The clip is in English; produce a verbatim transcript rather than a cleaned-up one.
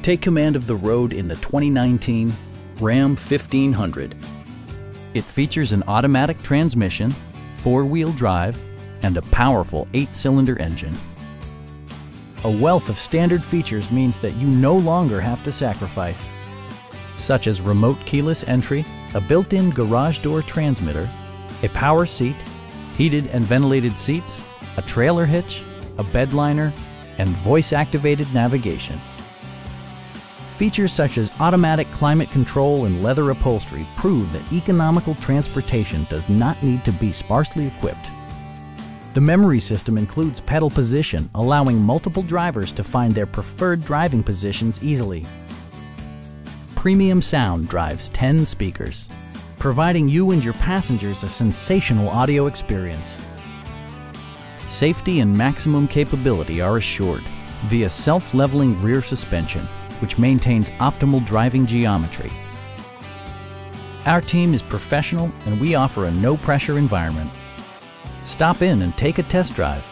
Take command of the road in the twenty nineteen Ram fifteen hundred. It features an automatic transmission, four-wheel drive, and a powerful eight-cylinder engine. A wealth of standard features means that you no longer have to sacrifice, such as remote keyless entry, a built-in garage door transmitter, a power seat, heated and ventilated seats, a trailer hitch, a bed liner, and voice-activated navigation. Features such as automatic climate control and leather upholstery prove that economical transportation does not need to be sparsely equipped. The memory system includes pedal position, allowing multiple drivers to find their preferred driving positions easily. Premium sound drives ten speakers, providing you and your passengers a sensational audio experience. Safety and maximum capability are assured via self-leveling rear suspension, which maintains optimal driving geometry. Our team is professional and we offer a no-pressure environment. Stop in and take a test drive.